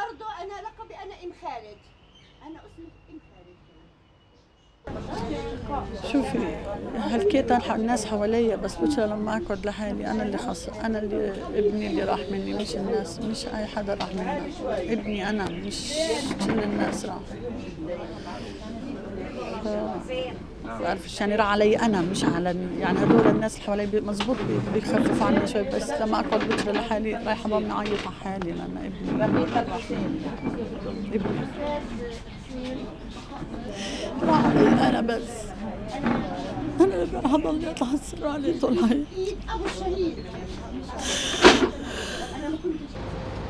برضه انا لقبي انا ام خالد، انا اسمي ام خالد. شوفي، حكيت عن الناس حواليا، بس بكره لما اقعد لحالي انا اللي انا اللي ابني اللي راح مني، مش الناس، مش اي حدا راح مني. ابني انا، مش كل الناس راح. بعرفش يعني راح علي انا، مش على يعني هدول الناس اللي حوالي مزبوط بيخففوا عني شوي، بس لما اقعد بكره لحالي رايحه ضلني اعيط على حالي لان ابني راح علي انا بس. انا اللي راح اضل اتحسر عليه طول حياتي. ابو الشهيد.